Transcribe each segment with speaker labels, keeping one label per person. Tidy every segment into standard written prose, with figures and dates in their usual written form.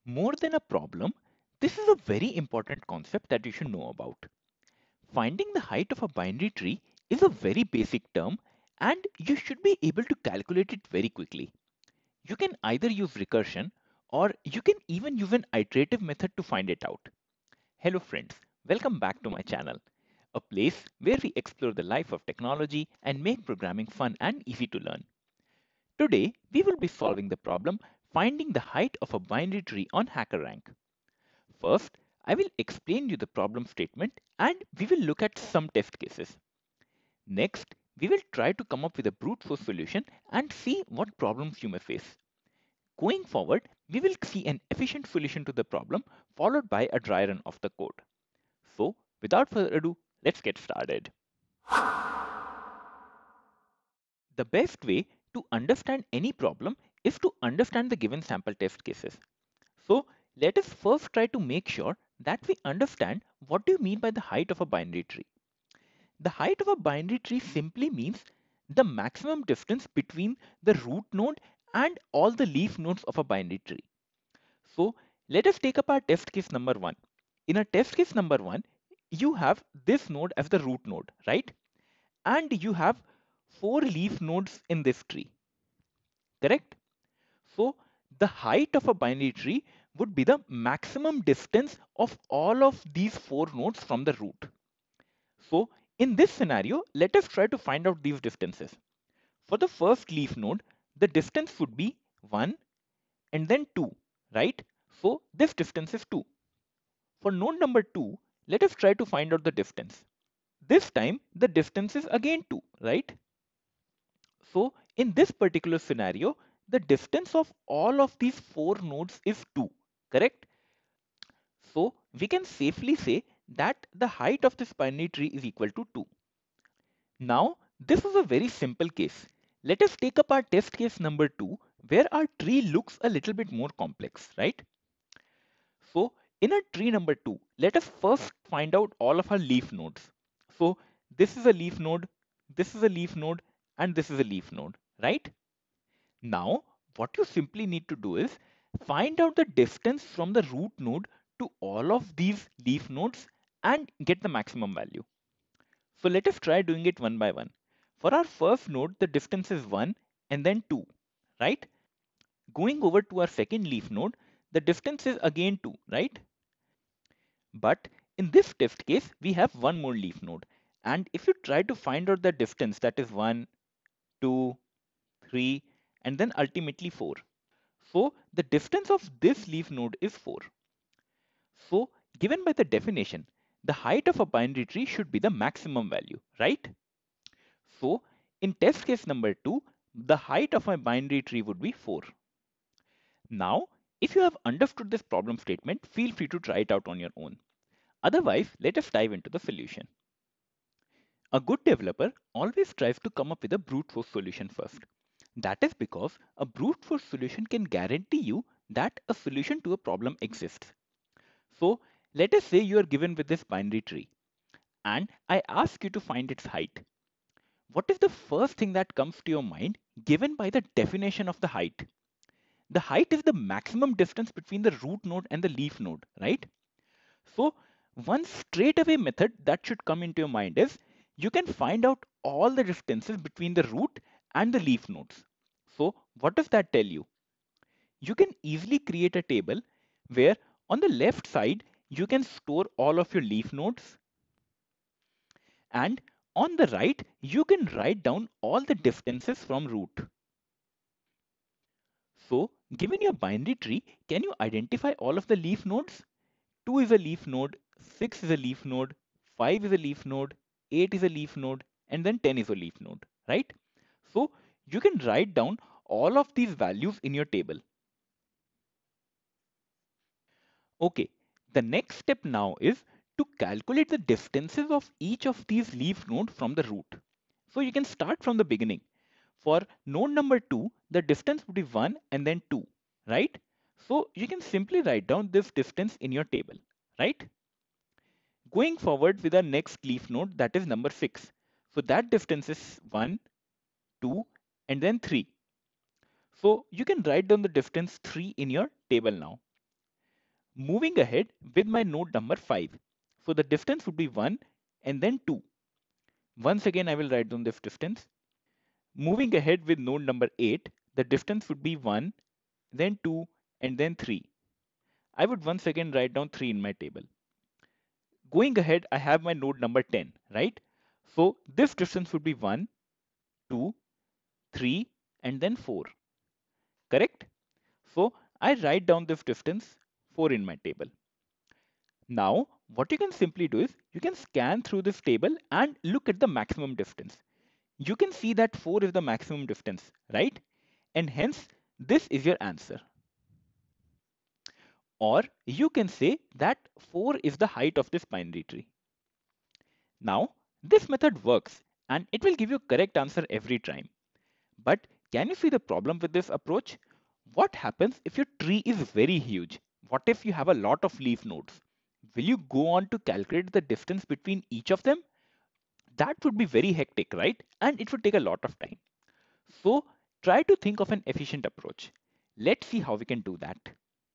Speaker 1: More than a problem, this is a very important concept that you should know about. Finding the height of a binary tree is a very basic term and you should be able to calculate it very quickly. You can either use recursion or you can even use an iterative method to find it out. Hello friends, welcome back to my channel, a place where we explore the life of technology and make programming fun and easy to learn. Today, we will be solving the problem finding the height of a binary tree on HackerRank. First, I will explain you the problem statement and we will look at some test cases. Next, we will try to come up with a brute force solution and see what problems you may face. Going forward, we will see an efficient solution to the problem followed by a dry run of the code. So, without further ado, let's get started. The best way to understand any problem is to understand the given sample test cases. So let us first try to make sure that we understand what do you mean by the height of a binary tree. The height of a binary tree simply means the maximum distance between the root node and all the leaf nodes of a binary tree. So let us take up our test case number 1. In a test case number 1, you have this node as the root node, right? And you have 4 leaf nodes in this tree, correct? So the height of a binary tree would be the maximum distance of all of these 4 nodes from the root. So in this scenario, let us try to find out these distances. For the first leaf node, the distance would be 1 and then 2, right? So this distance is 2. For node number 2, let us try to find out the distance. This time the distance is again 2, right? So in this particular scenario, the distance of all of these 4 nodes is 2, correct? So we can safely say that the height of this binary tree is equal to 2. Now this is a very simple case. Let us take up our test case number 2 where our tree looks a little bit more complex, right? So in our tree number 2, let us first find out all of our leaf nodes. So this is a leaf node, this is a leaf node, and this is a leaf node, right? Now, what you simply need to do is find out the distance from the root node to all of these leaf nodes and get the maximum value. So let us try doing it one by one. For our first node, the distance is 1 and then 2, right? Going over to our second leaf node, the distance is again 2, right? But in this test case, we have one more leaf node. And if you try to find out the distance, that is 1, 2, 3, and then ultimately 4. So the distance of this leaf node is 4. So given by the definition, the height of a binary tree should be the maximum value, right? So in test case number 2, the height of my binary tree would be 4. Now, if you have understood this problem statement, feel free to try it out on your own. Otherwise, let us dive into the solution. A good developer always tries to come up with a brute force solution first. That is because a brute force solution can guarantee you that a solution to a problem exists. So let us say you are given with this binary tree and I ask you to find its height. What is the first thing that comes to your mind given by the definition of the height? The height is the maximum distance between the root node and the leaf node, right? So one straightaway method that should come into your mind is you can find out all the distances between the root and the leaf nodes. So what does that tell you? You can easily create a table where on the left side you can store all of your leaf nodes and on the right you can write down all the distances from root. So given your binary tree, can you identify all of the leaf nodes? 2 is a leaf node, 6 is a leaf node, 5 is a leaf node, 8 is a leaf node, and then 10 is a leaf node, right? So you can write down all of these values in your table. Okay, the next step now is to calculate the distances of each of these leaf nodes from the root. So you can start from the beginning. For node number 2, the distance would be 1 and then 2, right? So you can simply write down this distance in your table, right? Going forward with our next leaf node, that is number 6. So that distance is 1, 2, and then 3. So you can write down the distance 3 in your table now. Moving ahead with my node number 5. So the distance would be 1 and then 2. Once again, I will write down this distance. Moving ahead with node number 8, the distance would be 1, then 2, and then 3. I would once again write down 3 in my table. Going ahead, I have my node number 10, right? So this distance would be 1, 2, 3, and then 4. Correct? So I write down this distance 4 in my table. Now, what you can simply do is you can scan through this table and look at the maximum distance. You can see that 4 is the maximum distance, right? And hence, this is your answer. Or you can say that 4 is the height of this binary tree. Now, this method works and it will give you correct answer every time. But can you see the problem with this approach? What happens if your tree is very huge? What if you have a lot of leaf nodes? Will you go on to calculate the distance between each of them? That would be very hectic, right? And it would take a lot of time. So try to think of an efficient approach. Let's see how we can do that.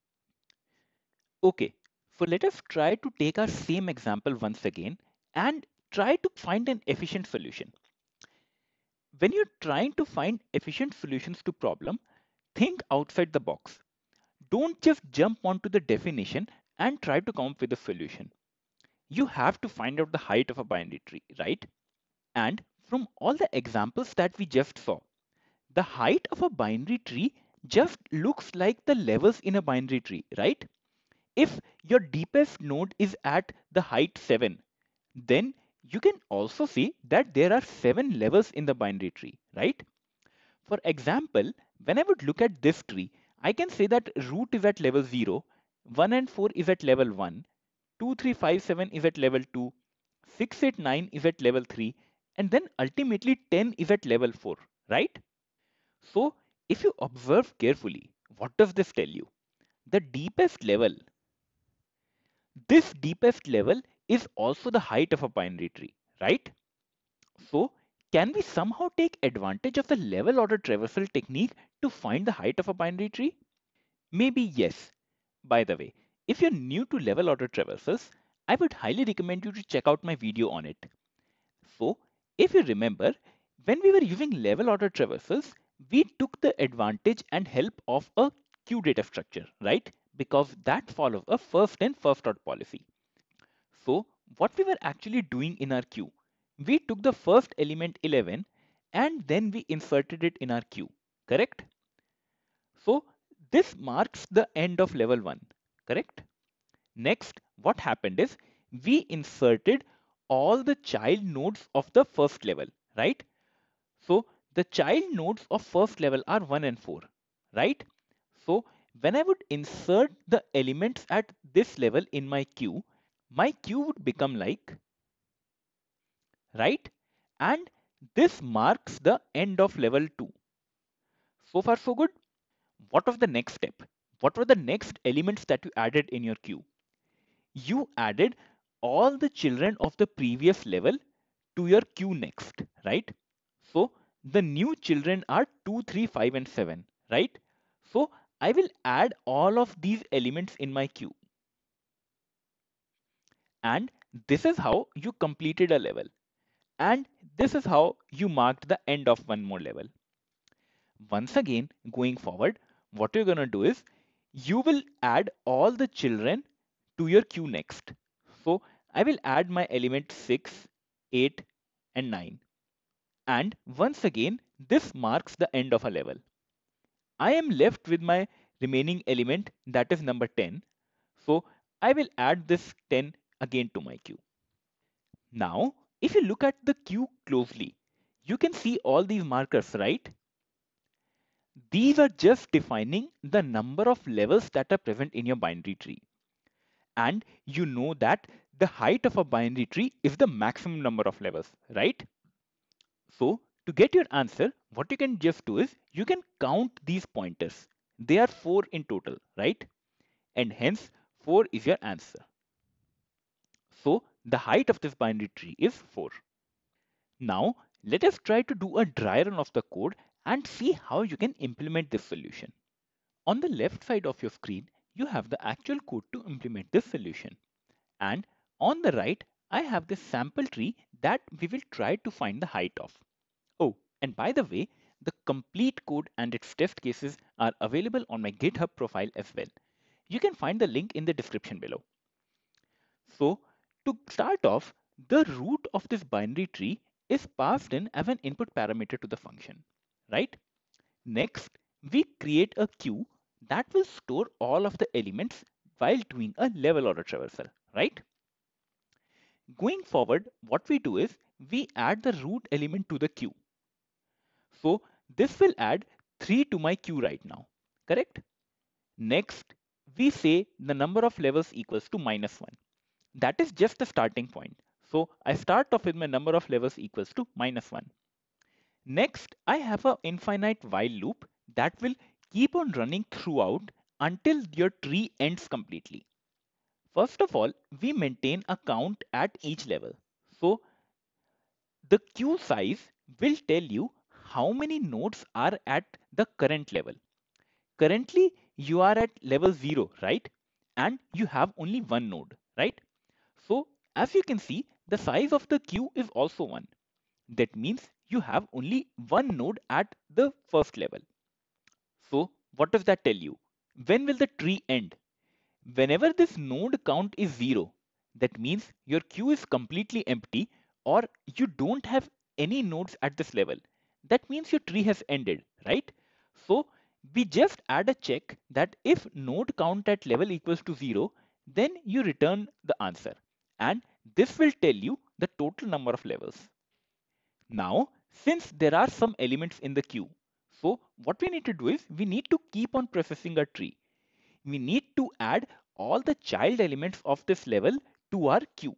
Speaker 1: Okay, so let us try to take our same example once again and try to find an efficient solution. When you're trying to find efficient solutions to problem, think outside the box. Don't just jump onto the definition and try to come up with a solution. You have to find out the height of a binary tree, right? And from all the examples that we just saw, the height of a binary tree just looks like the levels in a binary tree, right? If your deepest node is at the height 7, then you can also see that there are 7 levels in the binary tree, right? For example, when I would look at this tree, I can say that root is at level 0, 1 and 4 is at level 1, 2, 3, 5, 7 is at level 2, 6, 8, 9 is at level 3, and then ultimately 10 is at level 4, right? So if you observe carefully, what does this tell you? The deepest level, this deepest level is also the height of a binary tree, right? So can we somehow take advantage of the level order traversal technique to find the height of a binary tree? Maybe yes. By the way, if you're new to level order traversals, I would highly recommend you to check out my video on it. So, if you remember, when we were using level order traversals, we took the advantage and help of a queue data structure, right? Because that follows a first in, first out policy. So, what we were actually doing in our queue, we took the first element 11 and then we inserted it in our queue, correct? So, this marks the end of level 1, correct? Next, what happened is we inserted all the child nodes of the first level, right? So the child nodes of first level are 1 and 4, right? So when I would insert the elements at this level in my queue would become like, right? And this marks the end of level 2. So far, so good. What was the next step? What were the next elements that you added in your queue? You added all the children of the previous level to your queue next, right? So the new children are 2, 3, 5, and 7, right? So I will add all of these elements in my queue. And this is how you completed a level. And this is how you marked the end of one more level. Once again, going forward, what you're going to do is you will add all the children to your queue next. So I will add my element 6, 8, and 9. And once again, this marks the end of a level. I am left with my remaining element, that is number 10. So I will add this 10 again to my queue. Now, if you look at the queue closely, you can see all these markers, right? These are just defining the number of levels that are present in your binary tree. And you know that the height of a binary tree is the maximum number of levels, right? So to get your answer, what you can just do is you can count these pointers. They are 4 in total, right? And hence 4 is your answer. So the height of this binary tree is 4. Now let us try to do a dry run of the code and see how you can implement this solution. On the left side of your screen, you have the actual code to implement this solution. And on the right, I have this sample tree that we will try to find the height of. Oh, and by the way, the complete code and its test cases are available on my GitHub profile as well. You can find the link in the description below. So, to start off, the root of this binary tree is passed in as an input parameter to the function, right? Next, we create a queue that will store all of the elements while doing a level order traversal, right? Going forward, what we do is we add the root element to the queue. So this will add 3 to my queue right now, correct? Next, we say the number of levels equals to -1. That is just the starting point. So I start off with my number of levels equals to -1. Next, I have an infinite while loop that will keep on running throughout until your tree ends completely. First of all, we maintain a count at each level. So the queue size will tell you how many nodes are at the current level. Currently, you are at level 0, right? And you have only one node, right? So as you can see, the size of the queue is also 1. That means you have only one node at the first level. So what does that tell you? When will the tree end? Whenever this node count is 0, that means your queue is completely empty or you don't have any nodes at this level. That means your tree has ended, right? So we just add a check that if node count at level equals to 0, then you return the answer. And this will tell you the total number of levels. Now, since there are some elements in the queue, so what we need to do is we need to keep on processing a tree. We need to add all the child elements of this level to our queue.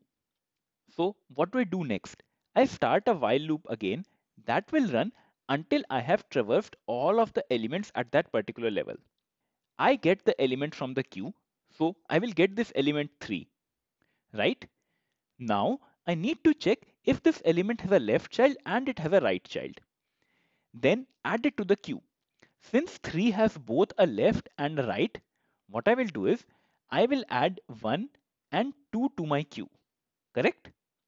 Speaker 1: So what do I do next? I start a while loop again that will run until I have traversed all of the elements at that particular level. I get the element from the queue, so I will get this element 3, right? Now I need to check if this element has a left child and it has a right child. Then add it to the queue. Since 3 has both a left and a right, what I will do is I will add 1 and 2 to my queue, correct?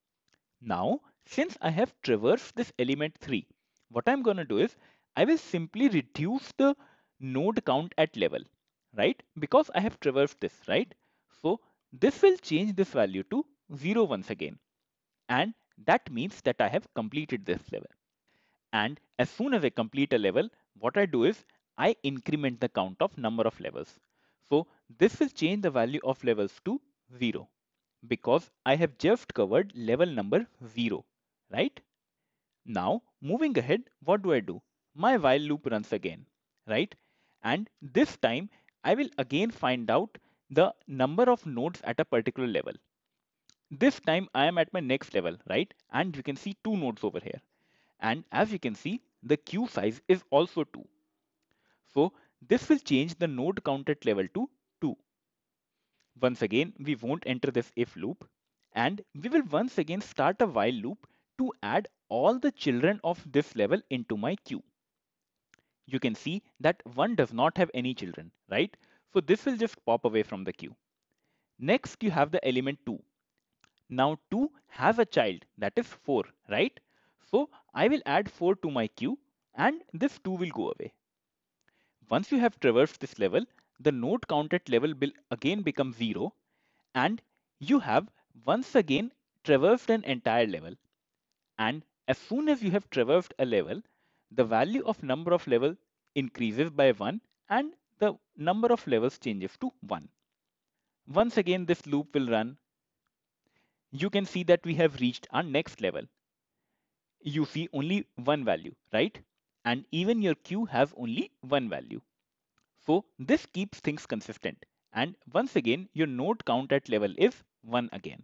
Speaker 1: Now, since I have traversed this element 3, what I'm going to do is I will simply reduce the node count at level, right? Because I have traversed this, right? So this will change this value to 0 once again. And that means that I have completed this level. And as soon as I complete a level, what I do is I increment the count of number of levels. So this will change the value of levels to 0 because I have just covered level number 0, right? Now moving ahead, what do I do? My while loop runs again, right? And this time I will again find out the number of nodes at a particular level. This time I am at my next level, right? And you can see two nodes over here. And as you can see, the queue size is also 2. So this will change the node count at level to 2. Once again, we won't enter this if loop. And we will once again start a while loop to add all the children of this level into my queue. You can see that 1 does not have any children, right? So this will just pop away from the queue. Next, you have the element 2. Now 2 has a child, that is 4, right? So I will add 4 to my queue and this 2 will go away. Once you have traversed this level, the node count at level will again become 0 and you have once again traversed an entire level. And as soon as you have traversed a level, the value of number of level increases by 1 and the number of levels changes to 1. Once again this loop will run. You can see that we have reached our next level. You see only one value, right? And even your queue has only one value. So this keeps things consistent. And once again, your node count at level is 1 again.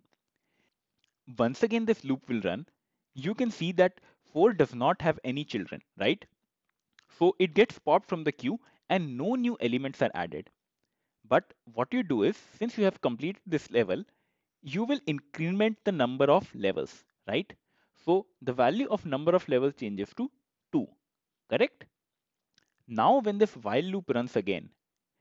Speaker 1: Once again, this loop will run. You can see that 4 does not have any children, right? So it gets popped from the queue and no new elements are added. But what you do is, since you have completed this level, you will increment the number of levels, right? So the value of number of levels changes to 2, correct? Now when this while loop runs again,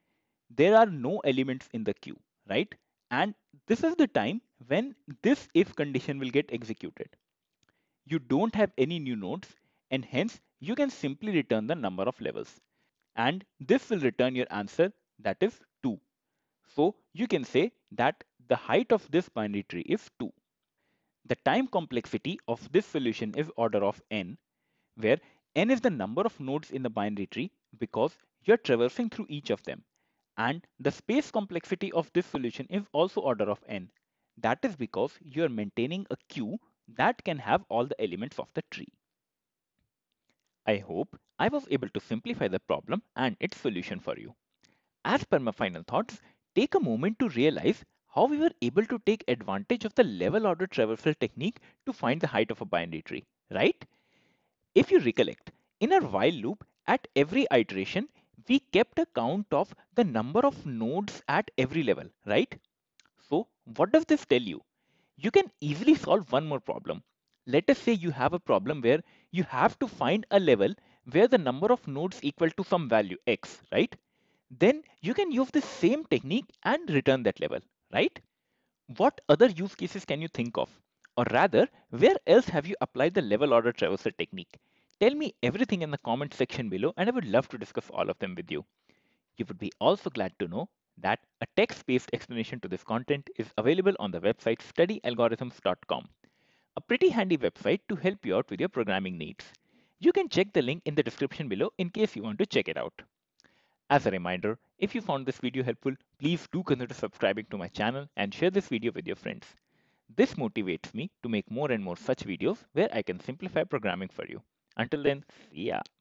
Speaker 1: there are no elements in the queue, right? And this is the time when this if condition will get executed. You don't have any new nodes, and hence you can simply return the number of levels. And this will return your answer, that is 2. So you can say that the height of this binary tree is 2. The time complexity of this solution is order of n, where n is the number of nodes in the binary tree because you're traversing through each of them. And the space complexity of this solution is also order of n. That is because you're maintaining a queue that can have all the elements of the tree. I hope I was able to simplify the problem and its solution for you. As per my final thoughts, take a moment to realize how we were able to take advantage of the level order traversal technique to find the height of a binary tree, right? If you recollect, in our while loop, at every iteration, we kept a count of the number of nodes at every level, right? So, what does this tell you? You can easily solve one more problem. Let us say you have a problem where you have to find a level where the number of nodes equal to some value x, right? Then you can use the same technique and return that level, right? What other use cases can you think of? Or rather, where else have you applied the level order traversal technique? Tell me everything in the comment section below and I would love to discuss all of them with you. You would be also glad to know that a text-based explanation to this content is available on the website studyalgorithms.com, a pretty handy website to help you out with your programming needs. You can check the link in the description below in case you want to check it out. As a reminder, if you found this video helpful, please do consider subscribing to my channel and share this video with your friends. This motivates me to make more and more such videos where I can simplify programming for you. Until then, see ya.